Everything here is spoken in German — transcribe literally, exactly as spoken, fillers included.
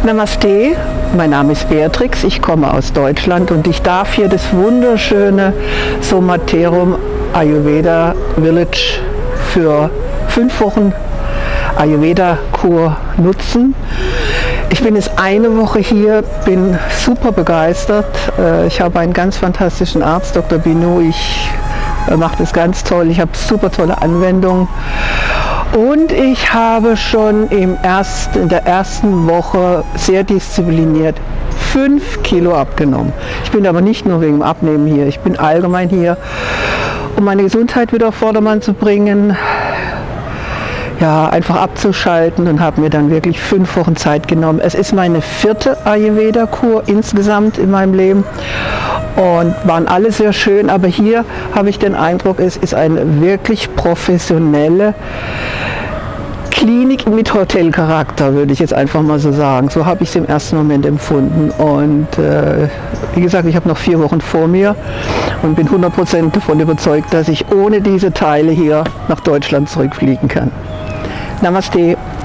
Namaste, mein Name ist Beatrix, ich komme aus Deutschland und ich darf hier das wunderschöne Somaterum Ayurveda Village für fünf Wochen Ayurveda-Kur nutzen. Ich bin jetzt eine Woche hier, bin super begeistert. Ich habe einen ganz fantastischen Arzt, Doktor Binu. Ich mache das ganz toll. Ich habe super tolle Anwendungen. Und ich habe schon im ersten, in der ersten Woche sehr diszipliniert fünf Kilo abgenommen. Ich bin aber nicht nur wegen dem Abnehmen hier, ich bin allgemein hier, um meine Gesundheit wieder auf Vordermann zu bringen, ja, einfach abzuschalten, und habe mir dann wirklich fünf Wochen Zeit genommen. Es ist meine vierte Ayurveda-Kur insgesamt in meinem Leben und waren alle sehr schön, aber hier habe ich den Eindruck, es ist eine wirklich professionelle Klinik mit Hotelcharakter, würde ich jetzt einfach mal so sagen. So habe ich es im ersten Moment empfunden. Und äh, wie gesagt, ich habe noch vier Wochen vor mir und bin hundert Prozent davon überzeugt, dass ich ohne diese Teile hier nach Deutschland zurückfliegen kann. Namaste.